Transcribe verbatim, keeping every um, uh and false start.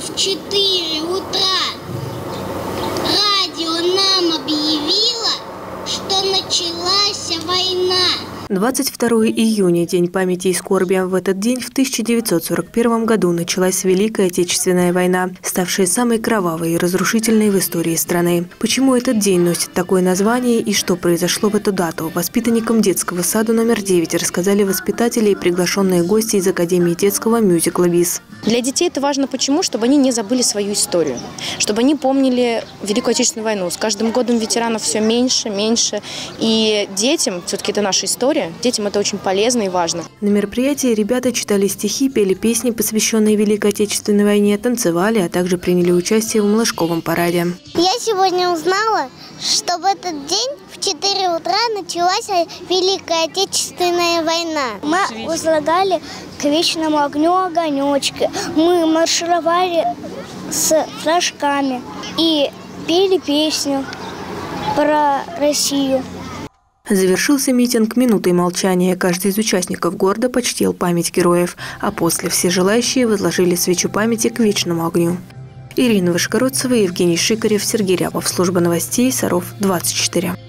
в четыре утра радио нам объявило, что началась война. двадцать второго июня – День памяти и скорби. В этот день в тысяча девятьсот сорок первом году началась Великая Отечественная война, ставшая самой кровавой и разрушительной в истории страны. Почему этот день носит такое название и что произошло в эту дату, воспитанникам детского сада номер девять рассказали воспитатели и приглашенные гости из Академии детского мюзикла «Виз». Для детей это важно почему? Чтобы они не забыли свою историю, чтобы они помнили Великую Отечественную войну. С каждым годом ветеранов все меньше, меньше. И детям, все-таки это наша история, детям это очень полезно и важно. На мероприятии ребята читали стихи, пели песни, посвященные Великой Отечественной войне, танцевали, а также приняли участие в Малышковом параде. Я сегодня узнала, что в этот день в четыре утра началась Великая Отечественная война. Мы возлагали к вечному огню огонечки. Мы маршировали с флажками и пели песню про Россию. Завершился митинг минутой молчания. Каждый из участников города почтил память героев, а после все желающие возложили свечу памяти к вечному огню. Ирина Вышгородцева, Евгений Шикарев, Сергей Рябов. Служба новостей Саров двадцать четыре.